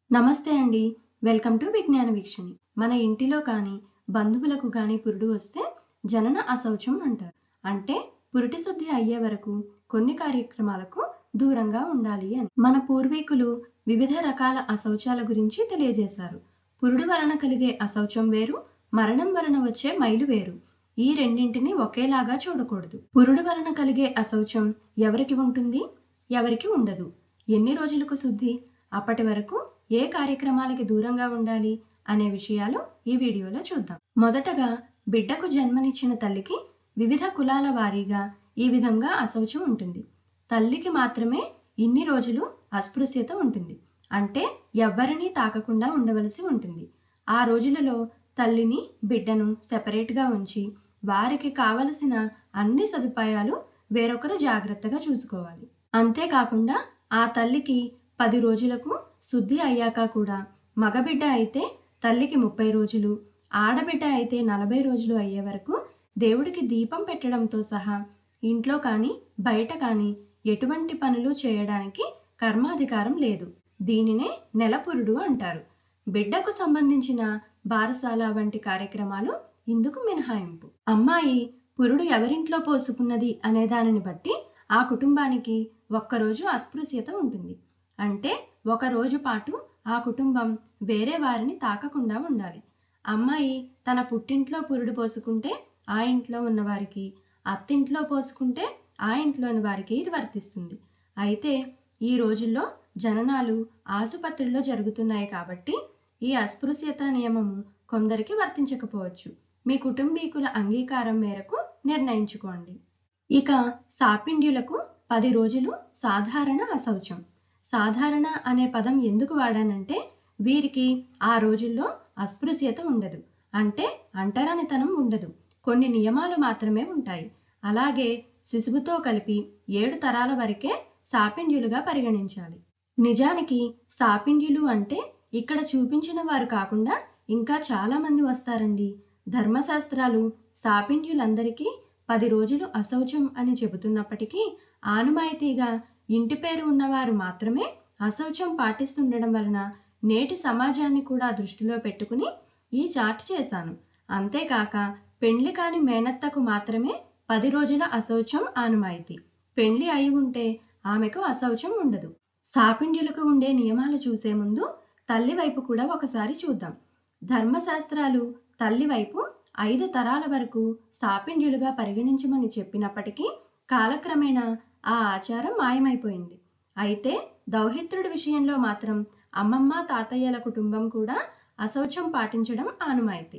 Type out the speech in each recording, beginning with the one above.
నమస్తే అండి. Welcome to విజ్ఞాన వీక్షణి. మన ఇంటిలో కానీ, బంధువులకు కానీ పురుడు వస్తే జనన అశౌచం అంటారు. అంటే పురిటి శుద్ధి అయ్యే వరకు కొన్ని కార్యక్రమాలకు దూరంగా ఉండాలి అని. మన పూర్వీకులు వివిధ రకాల అశౌచాల గురించి తెలియజేశారు. పురుడు వలన కలిగే అశౌచం వేరు, మరణం వలన వచ్చే మైలు వేరు. ఈ రెండింటిని ఒకేలాగా చూడకూడదు. పురుడు వలన కలిగే అశౌచం ఎవరికి ఉంటుంది, ఎవరికి ఉండదు. ఎన్ని రోజులకు శుద్ధి, అప్పటి వరకు ఏ కార్యక్రమాలకి దూరంగా ఉండాలి అనే విషయాలు ఈ వీడియోలో చూద్దాం. మొదటగా బిడ్డకు జన్మనిచ్చిన తల్లికి వివిధ కులాల వారీగా ఈ విధంగా అశౌచం ఉంటుంది. తల్లికి మాత్రమే ఇన్ని రోజులు అస్పృశ్యత ఉంటుంది. అంటే ఎవ్వరినీ తాకకుండా ఉండవలసి ఉంటుంది. ఆ రోజులలో తల్లిని, బిడ్డను సెపరేట్గా ఉంచి వారికి కావలసిన అన్ని సదుపాయాలు వేరొకరు జాగ్రత్తగా చూసుకోవాలి. అంతేకాకుండా ఆ తల్లికి 10 రోజులకు శుద్ధి అయ్యాక కూడా మగబిడ్డ అయితే తల్లికి 30 రోజులు, ఆడబిడ్డ అయితే 40 రోజులు అయ్యే వరకు దేవుడికి దీపం పెట్టడంతో సహా ఇంట్లో కానీ బయట కానీ ఎటువంటి పనులు చేయడానికి కర్మాధికారం లేదు. దీనినే నెలపురుడు అంటారు. బిడ్డకు సంబంధించిన బారసాల వంటి కార్యక్రమాలు ఇందుకు మినహాయింపు. అమ్మాయి పురుడు ఎవరింట్లో పోసుకున్నది అనే దానిని బట్టి ఆ కుటుంబానికి ఒక్కరోజు అస్పృశ్యత ఉంటుంది. అంటే ఒక రోజు పాటు ఆ కుటుంబం వేరే వారిని తాకకుండా ఉండాలి. అమ్మాయి తన పుట్టింట్లో పురుడు పోసుకుంటే ఆ ఇంట్లో ఉన్న వారికి, అత్తింట్లో పోసుకుంటే ఆ ఇంట్లోని వారికి ఇది వర్తిస్తుంది. అయితే ఈ రోజుల్లో జననాలు ఆసుపత్రిలో జరుగుతున్నాయి కాబట్టి ఈ అస్పృశ్యత నియమము కొందరికి వర్తించకపోవచ్చు. మీ కుటుంబీకుల అంగీకారం మేరకు నిర్ణయించుకోండి. ఇక సాపిండ్యులకు 10 రోజులు సాధారణ అశౌచం. సాధారణ అనే పదం ఎందుకు వాడానంటే వీరికి ఆ రోజుల్లో అస్పృశ్యత ఉండదు. అంటే అంటరానితనం ఉండదు. కొన్ని నియమాలు మాత్రమే ఉంటాయి. అలాగే శిశువుతో కలిపి 7 తరాల వరకే సాపిండ్యులుగా పరిగణించాలి. నిజానికి సాపిండ్యులు అంటే ఇక్కడ చూపించిన వారు కాకుండా ఇంకా చాలా మంది వస్తారండి. ధర్మశాస్త్రాలు సాపిండ్యులందరికీ 10 రోజులు అశౌచం అని చెబుతున్నప్పటికీ ఆనుమాయితీగా ఇంటి పేరు ఉన్నవారు మాత్రమే అశౌచం పాటిస్తుండడం వలన నేటి సమాజాన్ని కూడా దృష్టిలో పెట్టుకుని ఈ చార్ట్ చేశాను. అంతేకాక పెండ్లి కాని మేనత్తకు మాత్రమే 10 రోజుల అశౌచం ఆనుమాయితీ. పెండ్లి అయి ఉంటే ఆమెకు అశౌచం ఉండదు. సాపిండ్యులకు ఉండే నియమాలు చూసే ముందు తల్లి వైపు కూడా ఒకసారి చూద్దాం. ధర్మశాస్త్రాలు తల్లి వైపు 5 తరాల వరకు సాపిండ్యులుగా పరిగణించమని చెప్పినప్పటికీ కాలక్రమేణా ఆ ఆచారం మాయమైపోయింది. అయితే దౌహిత్రుడి విషయంలో మాత్రం అమ్మమ్మ, తాతయ్యల కుటుంబం కూడా అశౌచం పాటించడం ఆనుమాయితీ.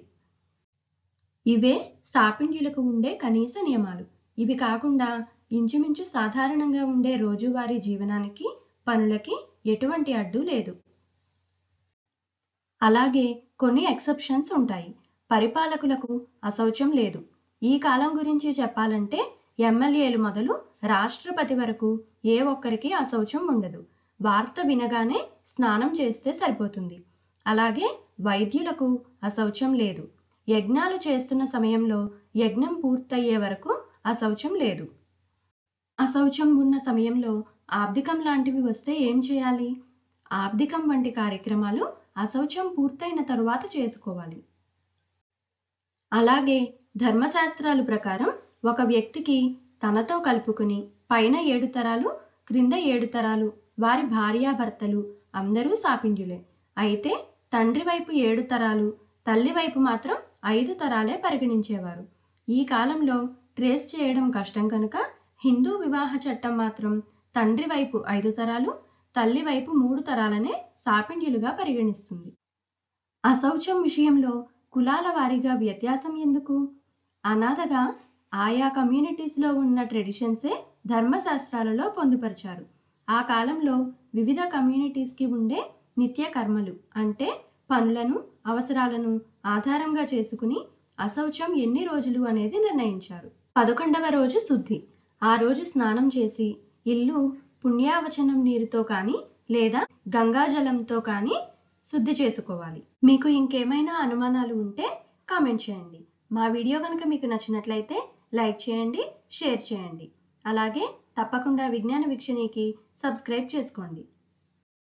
ఇవే సాపిండ్యులకు ఉండే కనీస నియమాలు. ఇవి కాకుండా ఇంచుమించు సాధారణంగా ఉండే రోజువారీ జీవనానికి, పనులకి ఎటువంటి అడ్డు లేదు. అలాగే కొన్ని ఎక్సెప్షన్స్ ఉంటాయి. పరిపాలకులకు అశౌచం లేదు. ఈ కాలం గురించి చెప్పాలంటే ఎమ్మెల్యేలు మొదలు రాష్ట్రపతి వరకు ఏ ఒక్కరికి అశౌచం ఉండదు. వార్త వినగానే స్నానం చేస్తే సరిపోతుంది. అలాగే వైద్యులకు అశౌచం లేదు. యజ్ఞాలు చేస్తున్న సమయంలో యజ్ఞం పూర్తయ్యే వరకు అశౌచం లేదు. అశౌచం ఉన్న సమయంలో ఆబ్దికం లాంటివి వస్తే ఏం చేయాలి? ఆబ్దికం వంటి కార్యక్రమాలు అశౌచం పూర్తయిన తరువాత చేసుకోవాలి. అలాగే ధర్మశాస్త్రాల ప్రకారం ఒక వ్యక్తికి తనతో కలుపుకుని పైన 7 తరాలు, క్రింద 7 తరాలు వారి భార్యాభర్తలు అందరూ సాపిండ్యులే. అయితే తండ్రి వైపు 7 తరాలు, తల్లి వైపు మాత్రం 5 తరాలే పరిగణించేవారు. ఈ కాలంలో ట్రేస్ చేయడం కష్టం కనుక హిందూ వివాహ చట్టం మాత్రం తండ్రి వైపు 5 తరాలు, తల్లి వైపు 3 తరాలనే సాపిండ్యులుగా పరిగణిస్తుంది. అశౌచం విషయంలో కులాల వారీగా వ్యత్యాసం ఎందుకు? అనాథగా ఆయా కమ్యూనిటీస్లో ఉన్న ట్రెడిషన్సే ధర్మశాస్త్రాలలో పొందుపరిచారు. ఆ కాలంలో వివిధ కమ్యూనిటీస్కి ఉండే నిత్య కర్మలు అంటే పనులను, అవసరాలను ఆధారంగా చేసుకుని అశౌచం ఎన్ని రోజులు అనేది నిర్ణయించారు. 11వ రోజు శుద్ధి. ఆ రోజు స్నానం చేసి ఇల్లు పుణ్యావచనం నీరుతో కానీ లేదా గంగాజలంతో కానీ శుద్ధి చేసుకోవాలి. మీకు ఇంకేమైనా అనుమానాలు ఉంటే కామెంట్ చేయండి. మా వీడియో కనుక మీకు నచ్చినట్లయితే లైక్ చేయండి, షేర్ చేయండి. అలాగే తప్పకుండా విజ్ఞాన వీక్షణికి సబ్స్క్రైబ్ చేసుకోండి.